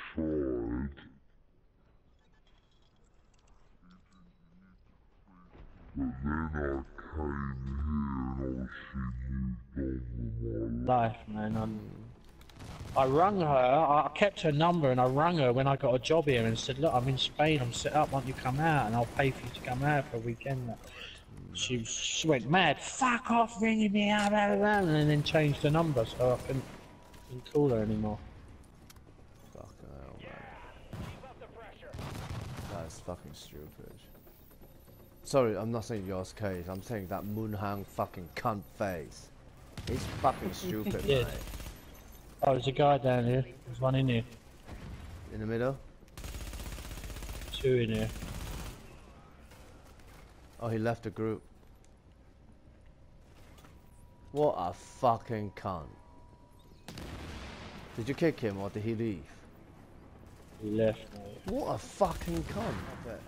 tried, but then I came here and obviously moved on with my life. Life, man. I rung her, I kept her number and I rung her when I got a job here and said, look, I'm in Spain, I'm set up, why don't you come out and I'll pay for you to come out for a weekend. She went mad, fuck off ringing me out, blah, blah, blah, and then changed her number so I couldn't call her anymore. Fucking hell, man. That is fucking stupid. Sorry, I'm not saying yours case, I'm saying that Moonhang fucking cunt face. He's fucking stupid, Yeah. mate. Oh, there's a guy down here, there's one in here. In the middle? Two in here. Oh, he left the group. What a fucking cunt. Did you kick him or did he leave? He left, mate. What a fucking cunt. Okay.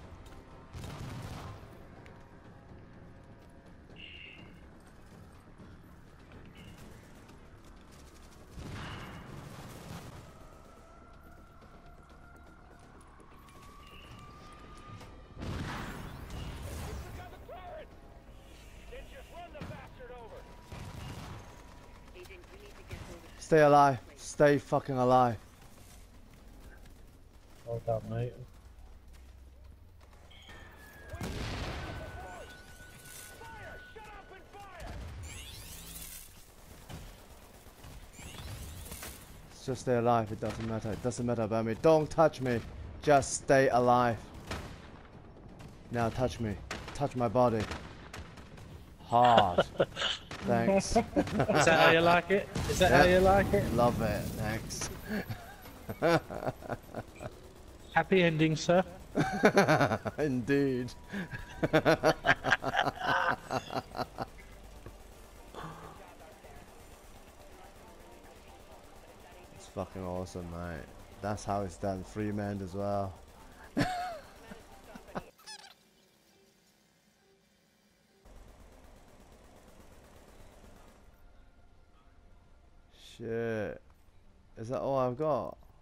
Stay alive. Stay fucking alive. Hold up, mate. Just stay alive, it doesn't matter. It doesn't matter about me. Don't touch me. Just stay alive. Now touch me. Touch my body. Hard. Thanks. Is that how you like it? Is that how you like it? Love it. Thanks. Happy ending, sir. Indeed. It's fucking awesome, mate. That's how it's done. Freeman as well. Shit. Is that all I've got?